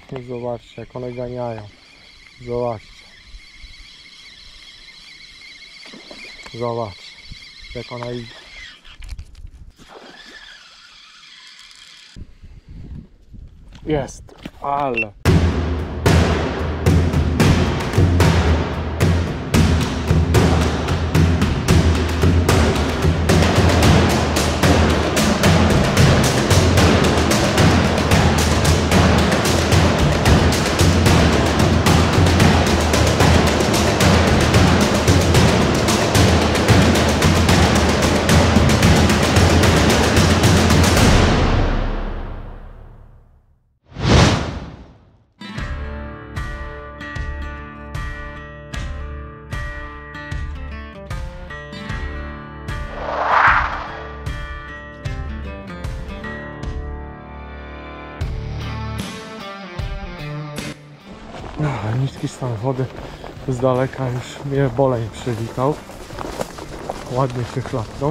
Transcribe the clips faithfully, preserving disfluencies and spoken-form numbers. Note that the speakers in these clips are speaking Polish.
Zobaczcie, jak one ganiają. Zobaczcie. Zobacz, jak ona idzie. Jest, ale... No, niski stan wody z daleka już mnie boleń przywitał. Ładnie się chlapnął.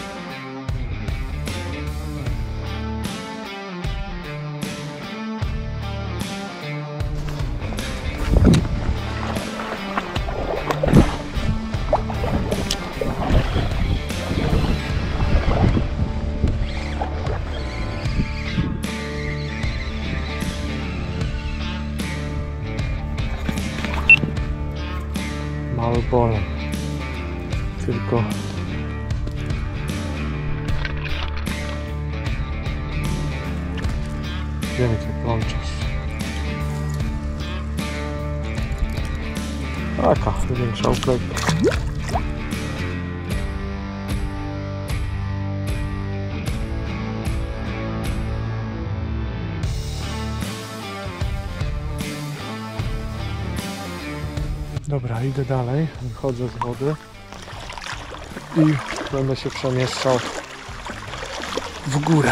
Mały boleń, tylko wielkie plączesz. Taka większa uklejka. Dobra, idę dalej, wychodzę z wody i będę się przemieszczał w górę.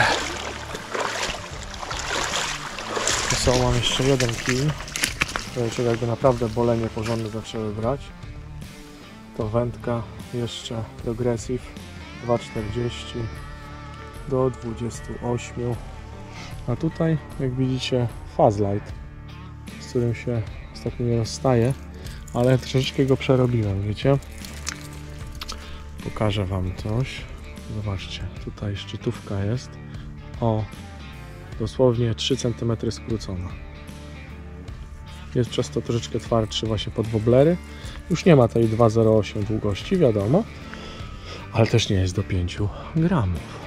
Tu są, mam jeszcze jeden kij, czyli jakby naprawdę bolenie porządne zaczęły brać. To wędka jeszcze Progressive dwa czterdzieści do dwudziestu ośmiu. A tutaj, jak widzicie, Fazlight, z którym się ostatnio nie rozstaję. Ale troszeczkę go przerobiłem, wiecie? Pokażę wam coś. Zobaczcie, tutaj szczytówka jest o dosłownie trzy centymetry skrócona. Jest przez to troszeczkę twardszy właśnie pod woblery. Już nie ma tej dwa zero osiem długości, wiadomo, ale też nie jest do pięciu gramów.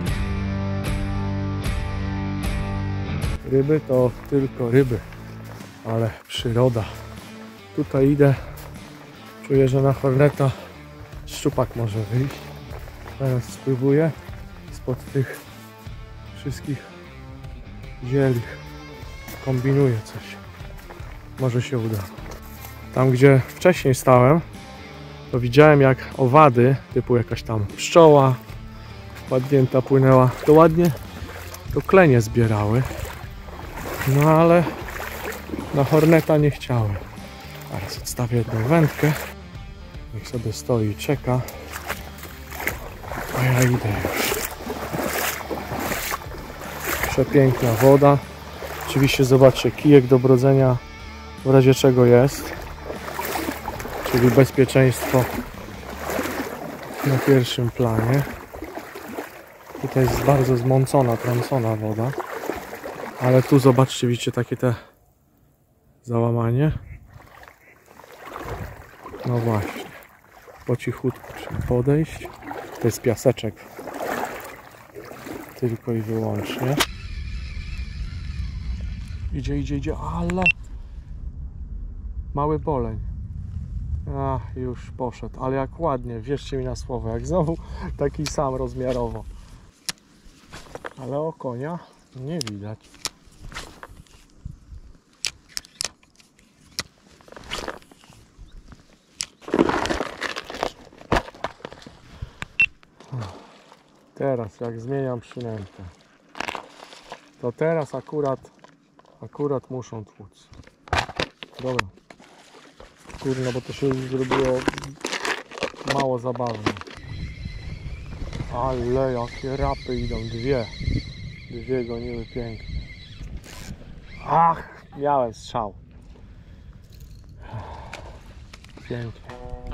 Ryby to tylko ryby, ale przyroda. Tutaj idę, czuję, że na Horneta szczupak może wyjść. Teraz spływuję spod tych wszystkich zieli. Kombinuję coś. Może się uda. Tam, gdzie wcześniej stałem, to widziałem, jak owady, typu jakaś tam pszczoła ładnięta płynęła, to ładnie to klenie zbierały. No ale na Horneta nie chciałem. Teraz odstawię jedną wędkę, niech sobie stoi i czeka, a ja idę już. Przepiękna woda. Oczywiście zobaczcie, kijek do brodzenia w razie czego jest, czyli bezpieczeństwo na pierwszym planie. Tutaj jest bardzo zmącona, trącona woda, ale tu zobaczcie, widzicie takie te załamanie. No właśnie, po cichutku trzeba podejść. To jest piaseczek tylko i wyłącznie. Idzie, idzie, idzie, ale mały boleń. A, już poszedł, ale jak ładnie, wierzcie mi na słowo, jak znowu taki sam rozmiarowo. Ale o konia nie widać. Teraz jak zmieniam przynętę, to teraz akurat akurat muszą tłuc. Dobra. Kurno, bo to się już zrobiło mało zabawne. Ale jakie rapy idą, dwie. Dwie goniły pięknie. Ach, Miałem strzał. Pięknie.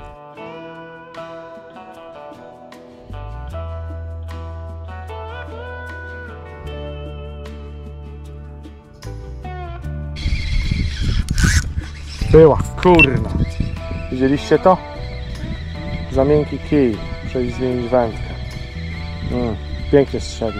Była, kurna. Widzieliście to? Za miękki kij. Przejść zmienić wędkę. Mm, pięknie strzelił.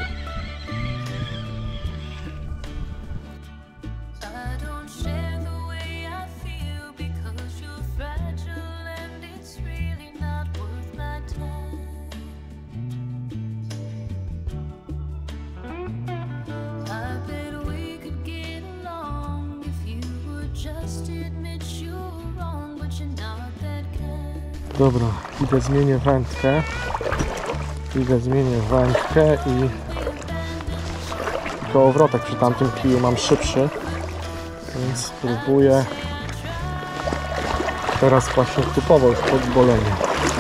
Dobra, idę zmienię wędkę. Idę zmienię wędkę i kołowrotek przy tamtym kiju mam szybszy, więc spróbuję teraz właśnie typowo już podbolenie.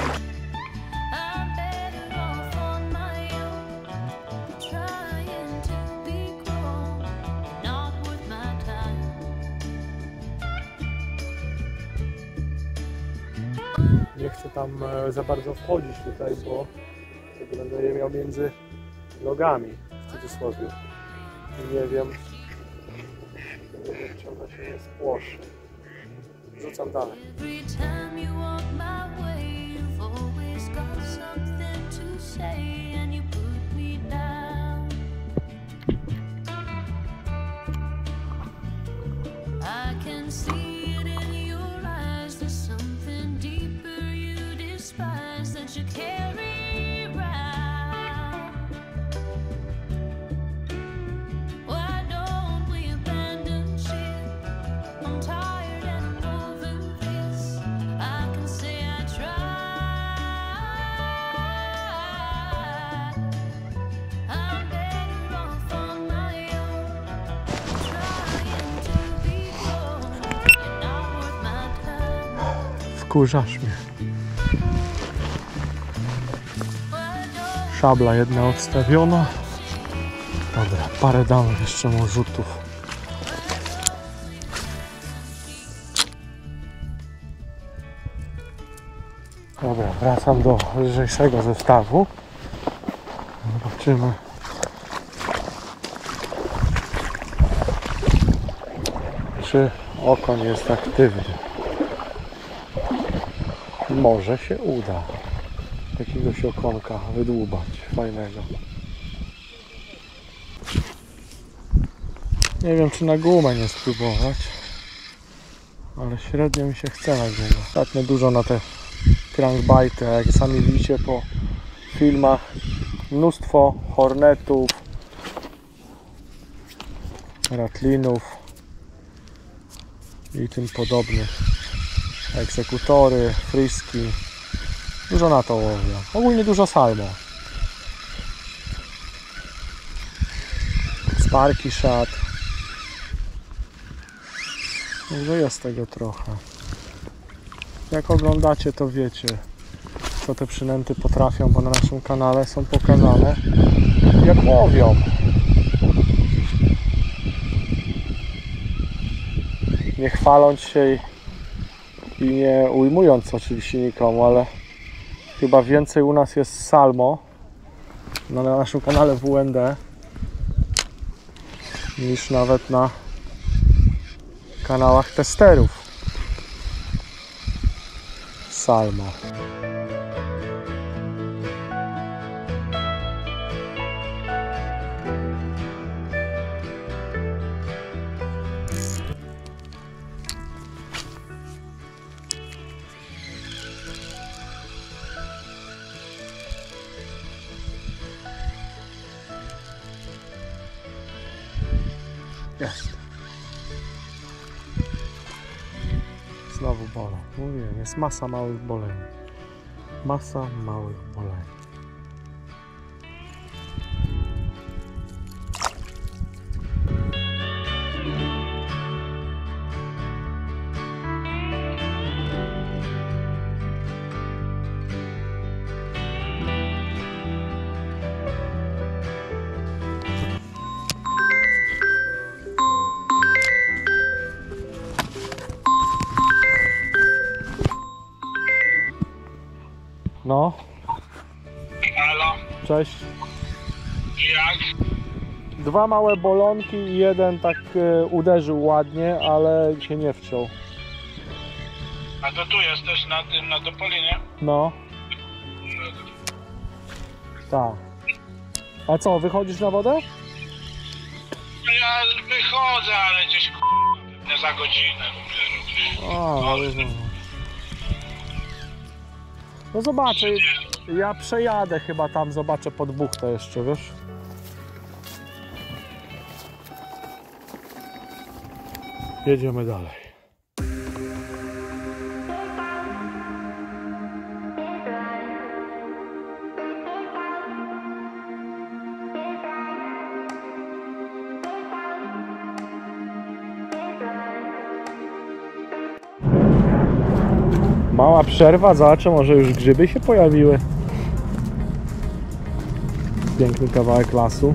Nie chcę tam za bardzo wchodzić tutaj, bo będę je miał między nogami, w cudzysłowie. Nie wiem, nie wiem, czy ona się nie spłoszy. Rzucam dalej. Wkurzasz mnie. Szabla jedna odstawiona. Dobra, parę damy jeszcze mu rzutów. Dobra, wracam do lżejszego zestawu. Zobaczymy. Czy okoń jest aktywny. Może się uda jakiegoś okonka wydłubać fajnego. Nie wiem, czy na gumę nie spróbować, ale średnio mi się chce na gumę. Ostatnio dużo na te crankbite, jak sami widzicie po filmach, mnóstwo hornetów, ratlinów i tym podobnych. Egzekutory, friski, dużo na to łowią. Ogólnie dużo salmo. Sparki szat. Także jest tego trochę. Jak oglądacie, to wiecie, co te przynęty potrafią, bo na naszym kanale są pokazane, jak łowią. Nie chwaląc się i nie ujmując oczywiście nikomu, ale chyba więcej u nas jest salmo no, na naszym kanale W N D niż nawet na kanałach testerów salmo. Jest. Znowu bolą. Mówiłem, jest masa małych boleń. Masa małych boleń. No. Halo? Cześć. Jak? Dwa małe bolonki i jeden tak e, uderzył ładnie, ale się nie wciął. A to tu jesteś na tym, na Topolinie? No. Tak. A co, wychodzisz na wodę? No ja wychodzę, ale gdzieś k***a za godzinę. A, ale no. No zobaczę. Ja przejadę chyba tam, zobaczę pod buchtę jeszcze, wiesz? Jedziemy dalej. Mała przerwa, zobaczę, może już grzyby się pojawiły. Piękny kawałek lasu.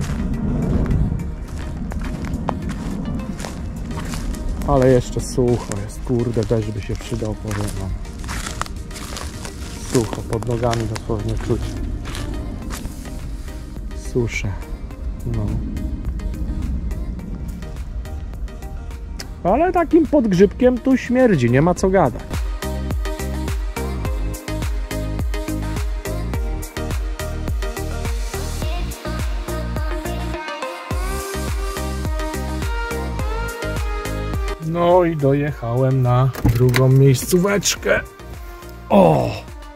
Ale jeszcze sucho jest, kurde, deszcz by się przydał, powiem wam. Sucho, pod nogami dosłownie czuć. Suszę. No. Ale takim podgrzybkiem tu śmierdzi, nie ma co gadać. No i dojechałem na drugą miejscóweczkę. O!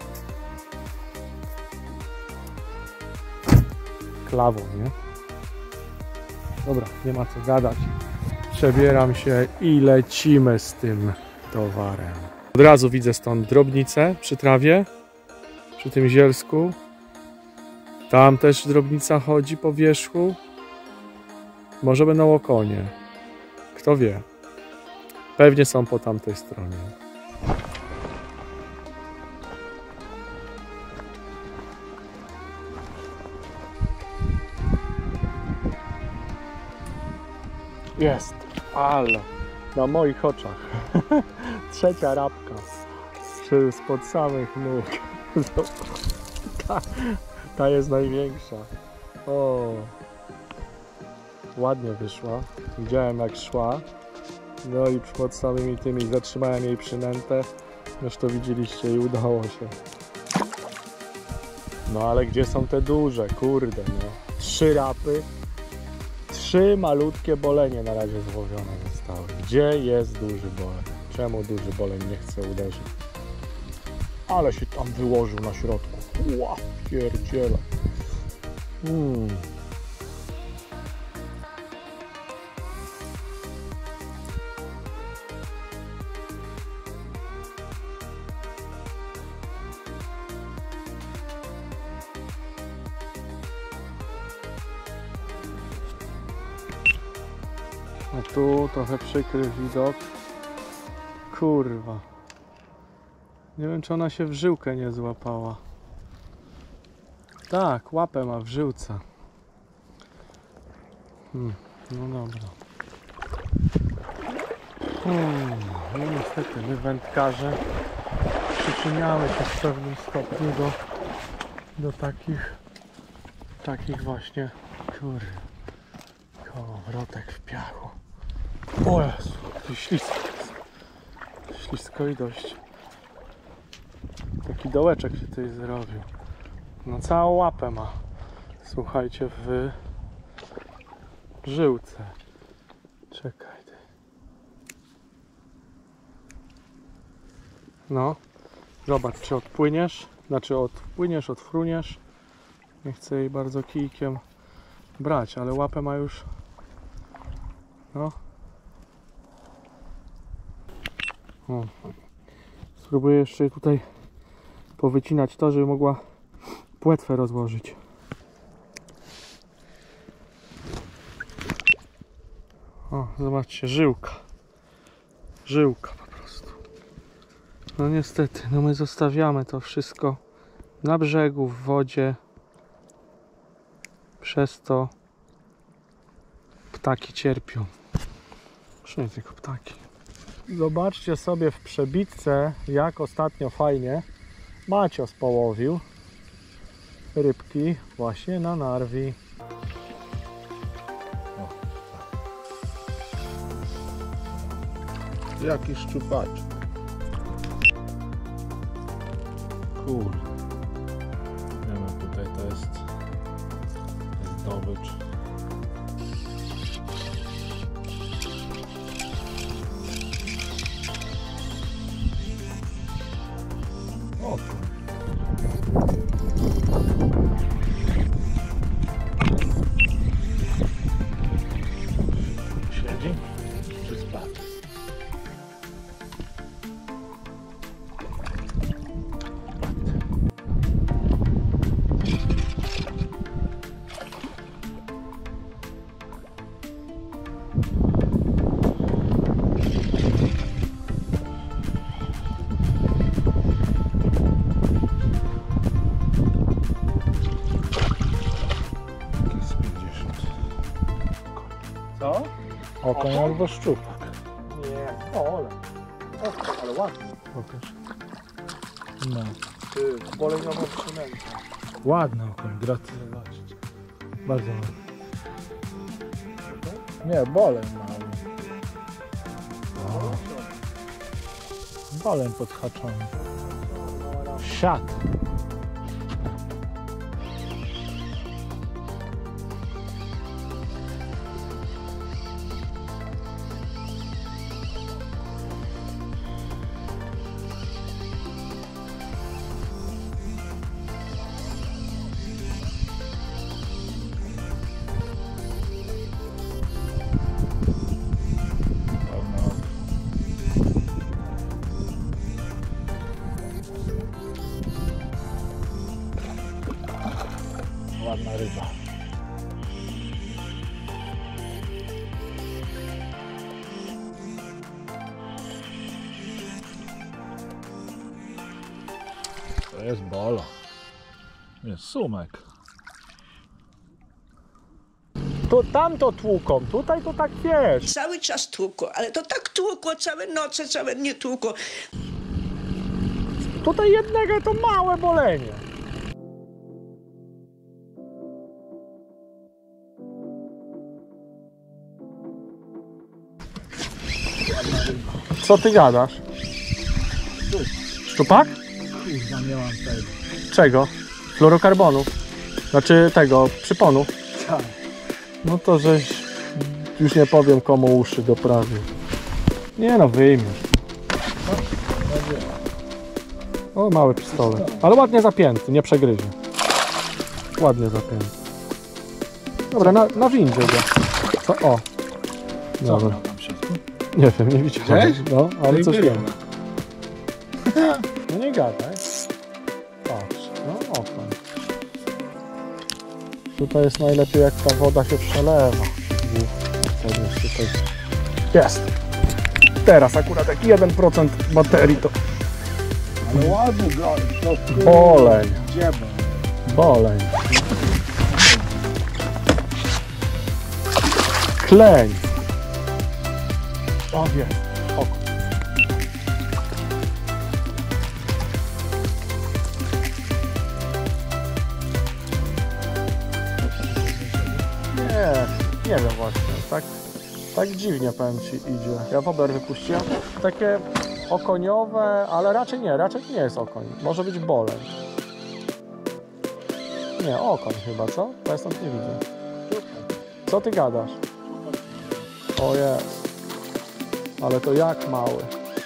Klawą, nie? Dobra, nie ma co gadać. Przebieram się i lecimy z tym towarem. Od razu widzę stąd drobnicę przy trawie, przy tym zielsku. Tam też drobnica chodzi po wierzchu. Może będą okonie. Kto wie. Pewnie są po tamtej stronie. Jest, ale na moich oczach. Trzecia rabka spod samych nóg. Ta, ta jest największa. O, ładnie wyszła. Widziałem jak szła. No i pod samymi tymi zatrzymałem jej przynętę. Już to widzieliście i udało się. No ale gdzie są te duże? Kurde, no. Trzy rapy. Trzy malutkie bolenie na razie złowione zostały. Gdzie jest duży boleń? Czemu duży boleń nie chce uderzyć? Ale się tam wyłożył na środku. Ła, pierdziele. Hmm. A tu trochę przykry widok. Kurwa. Nie wiem, czy ona się w żyłkę nie złapała. Tak, łapę ma w żyłce. Hmm, no dobra. Hmm, no niestety, my wędkarze przyczyniamy się w pewnym stopniu do, do takich, takich właśnie, kurwa, kołowrotek w piachu. O Jezu, to ślisko jest. Ślisko i dość. Taki dołeczek się tutaj zrobił. No całą łapę ma. Słuchajcie, w żyłce. Czekaj. No. Zobacz, czy odpłyniesz. Znaczy odpłyniesz, odfruniesz. Nie chcę jej bardzo kijkiem brać, ale łapę ma już. No. O. Spróbuję jeszcze tutaj powycinać to, żeby mogła płetwę rozłożyć. O, zobaczcie, żyłka. Żyłka po prostu. No niestety, no my zostawiamy to wszystko na brzegu, w wodzie. Przez to ptaki cierpią. Już nie tylko ptaki. Zobaczcie sobie w przebitce, jak ostatnio fajnie Macios połowił rybki właśnie na narwi. Jaki szczupacz. Kurde. Nie wiem, tutaj to jest, jest zdobycz. O Siedzi? Czy spadł? Co? Okoń albo szczupak. Nie, o ale. O, ale ładnie. Pokaż. No. Ty, boleniowo przynęta. Ładny okoń, gratuluję. Zobaczcie. Bardzo ładny. Nie, boleń mały. O. Boleń podhaczony. Siat. Ładna ryba. To jest bolo. Jest sumek. To tamto tłuką, tutaj to tak wiesz. Cały czas tłukło, ale to tak tłukło, całe noce, całe dnie tłukło. Tutaj jednego to małe bolenie. Co ty gadasz? Szczupak? Kurwa, nie mam tego. Czego? Fluorokarbonu. Znaczy tego, przyponu. Tak. No to żeś, już nie powiem komu uszy doprawił. Nie no, wyjmiesz. O, mały pistolet. Ale ładnie zapięty, nie przegryzie. Ładnie zapięty. Dobra, na, na windzie go. Co? O. Co Dobra. miał tam w środku? Nie wiem, nie widziałem. Widziałeś? No, ale Tej coś było. wiem. No nie gadaj. Patrz, no okoń. Tutaj jest najlepiej, jak ta woda się przelewa. Podnieś tutaj. Jest. Teraz akurat jak jeden procent baterii to Ale ładny goń. To boleń. Dzieba. Boleń. Kleń. O wie. Oko. Nie, nie wiem właśnie. Tak, tak dziwnie powiem ci idzie. Ja wober wypuściłem. Takie okoniowe, ale raczej nie, raczej nie jest okoń. Może być boleń. Nie, okoń chyba, co? Bo ja stąd nie widzę. Co ty gadasz? O jest. Ale to jak mały.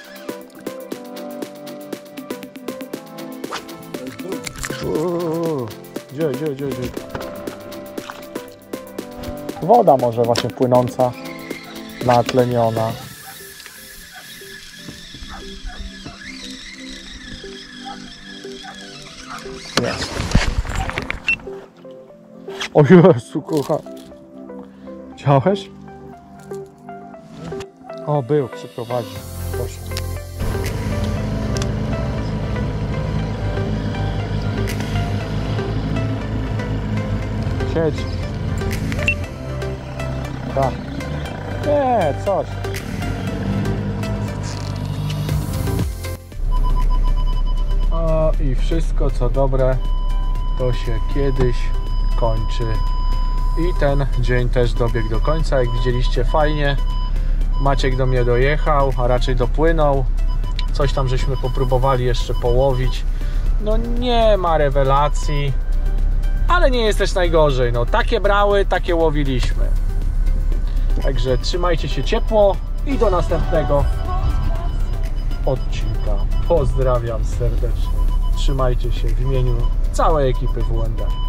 Uuu. Gdzie, gdzie, gdzie, gdzie? Woda może właśnie płynąca, natleniona. Jest. O Jezu, kocha. Chciałeś? O, był, przyprowadził. Proszę. Siedź. Tak. Nie, coś. O, i wszystko co dobre to się kiedyś kończy. I ten dzień też dobiegł do końca. Jak widzieliście, fajnie. Maciek do mnie dojechał, a raczej dopłynął. Coś tam żeśmy popróbowali jeszcze połowić. No nie ma rewelacji, ale nie jest też najgorzej. No takie brały, takie łowiliśmy. Także trzymajcie się ciepło i do następnego odcinka. Pozdrawiam serdecznie. Trzymajcie się w imieniu całej ekipy W N D.